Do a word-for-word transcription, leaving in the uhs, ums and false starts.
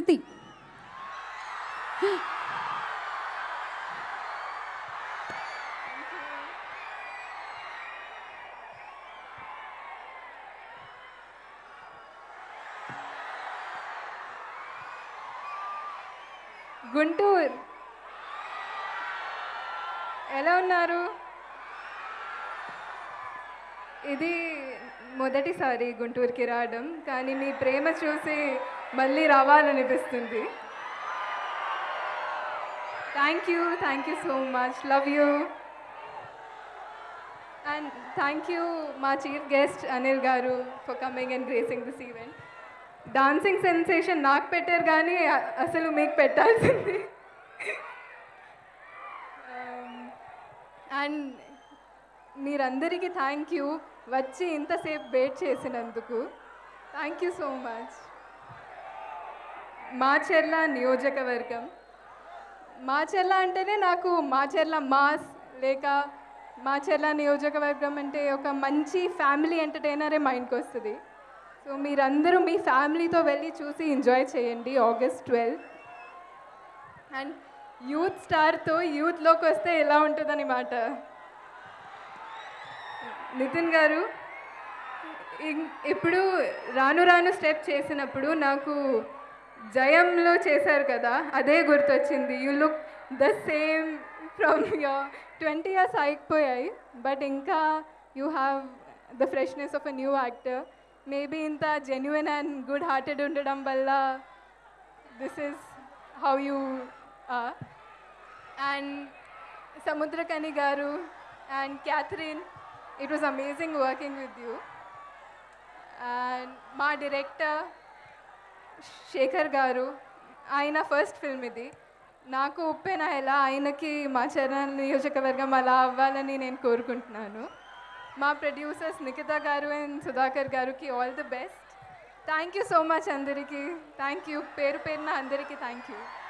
కృతి. గుంటూరు ఎలా ఉన్నారు? ఇది మొదటిసారి గుంటూరుకి రావడం, కానీ మీ ప్రేమ చూసి మళ్ళీ రావాలనిపిస్తుంది. Thank you thank you so much, love you. And thank you మా చీఫ్ గెస్ట్ అనిల్ గారు for coming and gracing this event. Dancing sensation నాకు పెట్టారు కానీ అసలు మీకు పెట్టాల్సింది. అండ్ మీరందరికీ థ్యాంక్ యూ, వచ్చి ఇంతసేపు వెయిట్ చేసినందుకు. Thank you so much. Macherla నియోజకవర్గం, మాచెర్ల అంటేనే నాకు మాచెర్ల మాస్ లేక మాచెర్ల నియోజకవర్గం అంటే ఒక మంచి ఫ్యామిలీ ఎంటర్టైనరే మైండ్కి వస్తుంది. సో మీరందరూ మీ ఫ్యామిలీతో వెళ్ళి చూసి ఎంజాయ్ చేయండి ఆగస్ట్ ట్వెల్త్. అండ్ యూత్ స్టార్తో యూత్లోకి వస్తే ఎలా ఉంటుందని మాట. నితిన్ గారు ఇప్పుడు రాను రాను స్టెప్ చేసినప్పుడు నాకు జయంలో చేశారు కదా, అదే గుర్తొచ్చింది. You look the same from your twenty years అయిపోయాయి, బట్ ఇంకా you have the freshness of a new actor. Maybe ఇంత జెన్యున్ అండ్ గుడ్ హార్టెడ్ ఉండడం వల్ల this is how you are. And Samuthirakani గారు and Catherine, it was amazing working with you. And మా director Shekhar గారు, ఆయన first film ఇది. నాకు ఉప్పెన ఎలా ఆయనకి మాచెర్ల నియోజకవర్గం అలా అవ్వాలని నేను కోరుకుంటున్నాను. మా ప్రొడ్యూసర్స్ నిఖిత గారు అండ్ సుధాకర్ గారికి all the best. Thank you so much అందరికీ. థ్యాంక్ యూ, పేరు పేరున అందరికీ థ్యాంక్ యూ.